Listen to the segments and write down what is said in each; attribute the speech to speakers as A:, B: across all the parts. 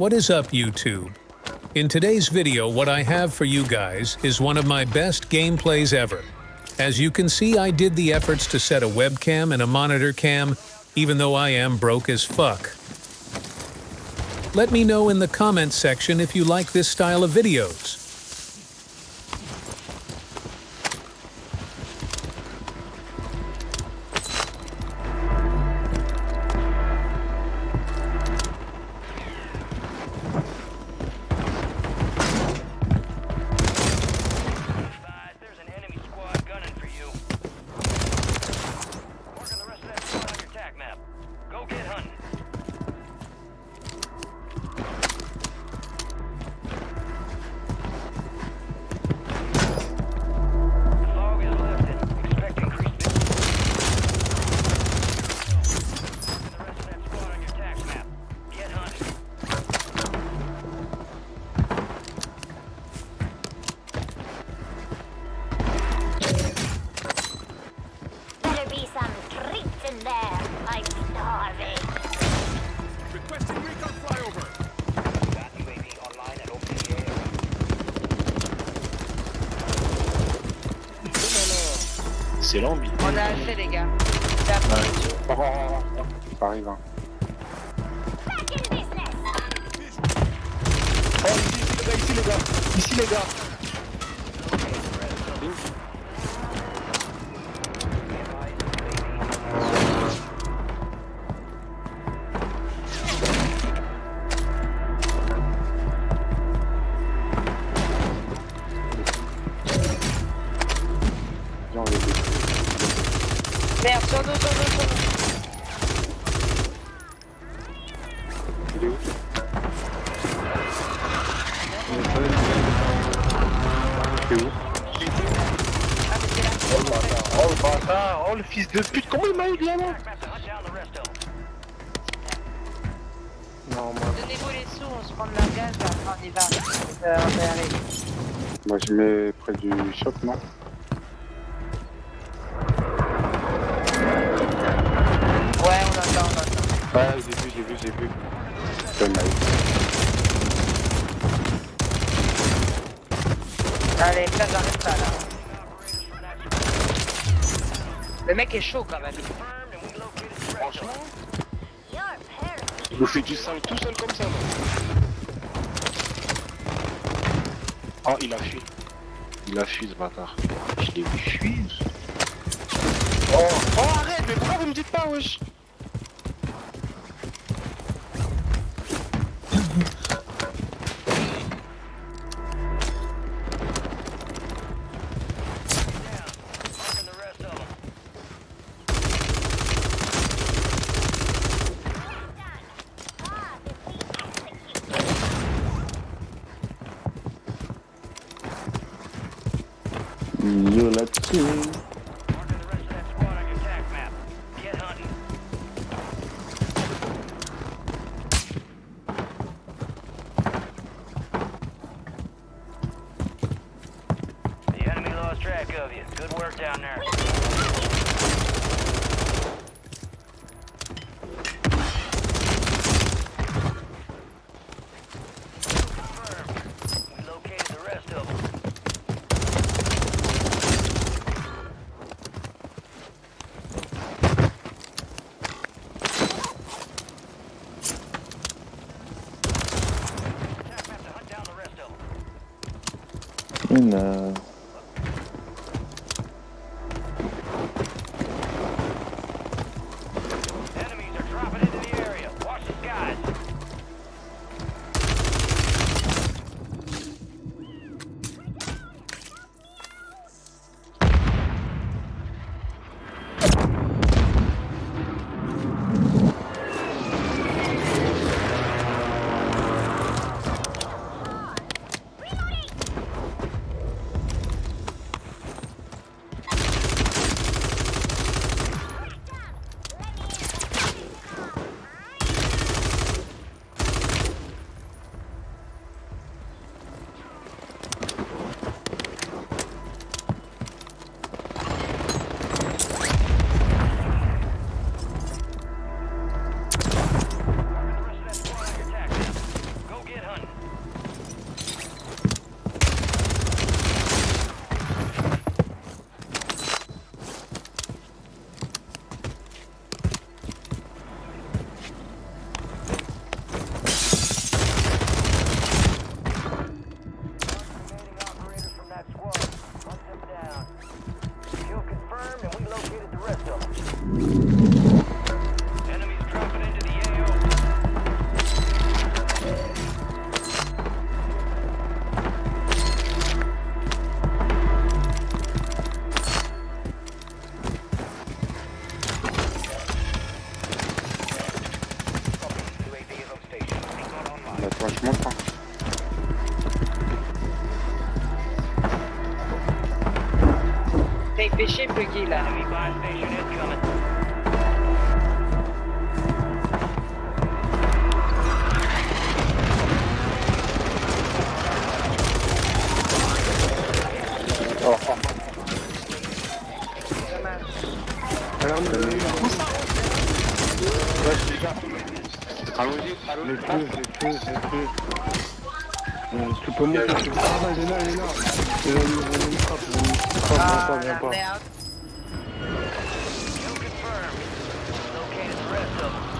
A: What is up, YouTube? In today's video, what I have for you guys is one of my best gameplays ever. As you can see, I did the efforts to set a webcam and a monitor cam, even though I am broke as fuck. Let me know in the comments section if you like this style of videos.
B: C'est l'ambi.
C: On a fait les gars.
B: Ça arrive. Hein. Oh, ici les gars. Ici les gars.
C: Merde, sur nous.
B: Il est où? C'est où?
C: Ah, mais c'est là.
B: Oh le bâtard, oh le fils de pute, comment il m'a eu bien là? Non, moi.
C: Donnez-vous les sous, on se prend de la gaz, après on y va. On va y arriver.
B: Moi je mets près du shop, non?
C: Ouais, on attend.
B: Ouais, j'ai vu. C'est mal.
C: Allez, ça j'arrête ça là. Le mec est chaud quand même.
B: Franchement, il vous fait du sale tout seul comme ça. Oh, il a fui. Il a fui ce bâtard. Je l'ai vu fuir. Oh, arrête, mais pourquoi vous me dites pas, wesh? Yo là-dessus.
D: The enemy lost track of you. Good work down there. We located the rest of them.
B: Une...
D: Enemies are dropping into the area. Watch the skies.
B: Ouais, je monte. Hein.
C: T'as pêché, Buggy, là.
D: Enemy buy station incoming.
B: Oh, oh.
C: Dommage.
B: Alors, ouais, je suis là. Allons-y, allons-y.
E: Le feu. Tu peux monter, tu peux... Ah, il est là. Il me frappe, viens pas.
C: Merde.
D: Kill confirmed. Located the rest of them.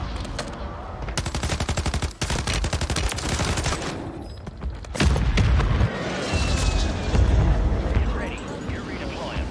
D: Get ready. You're redeploying.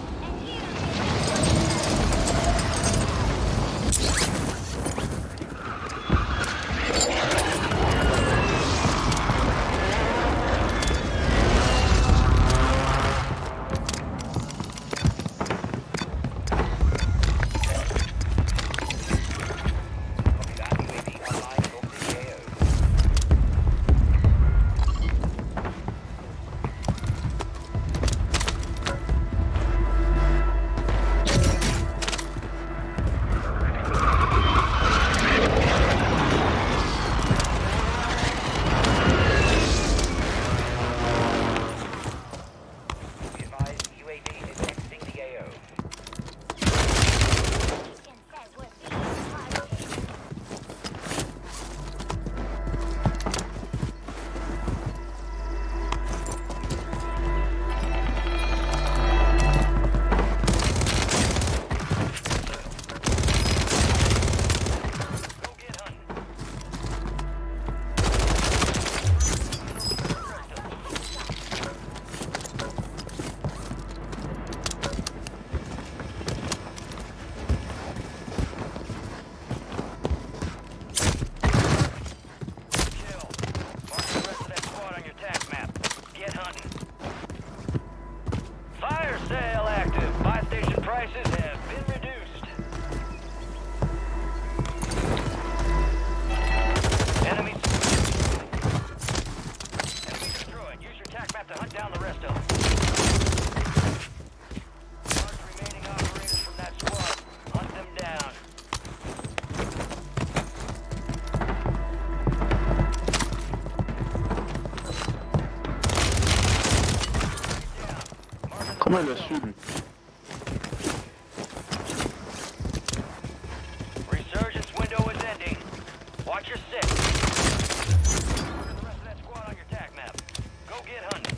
D: Fire sale active. Buy station prices have been reduced. Enemies destroyed. Use your tac map to hunt down the rest of them. Mark remaining operators from that squad. Hunt them down.
B: Comment il a su, lui?
D: Resurgence window is ending. Watch your six. Mark the rest of that squad on your tac map. Go get hunting.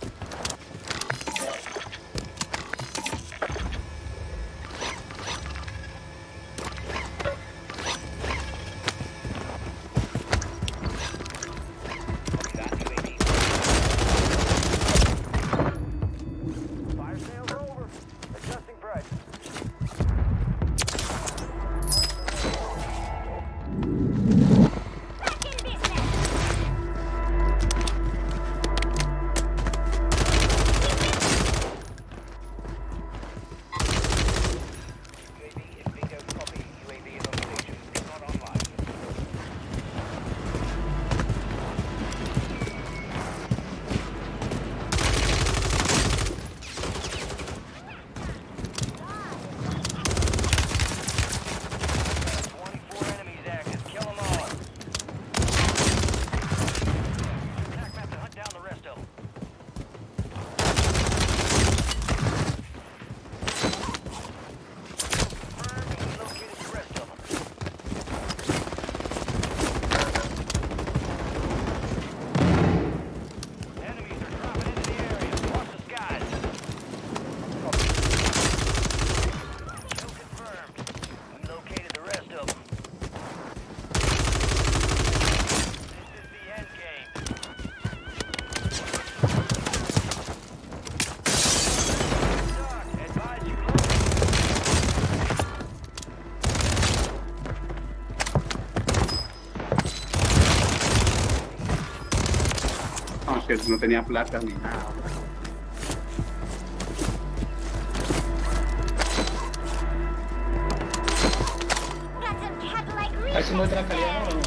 D: Fire sales over. Adjusting price. UAV is bingo copy. UAV is on station. It's not online. Enemies active. Kill them all. Attack map to hunt down the rest of them. Confirmed and we located the rest of them. Enemies are dropping into the area. Watch the skies. Kill confirmed. We located the rest of them. This is the end game. Doc, advise you close.
F: Aunque no tenía plata ni nada.
G: Casi muestra calidad, ¿no?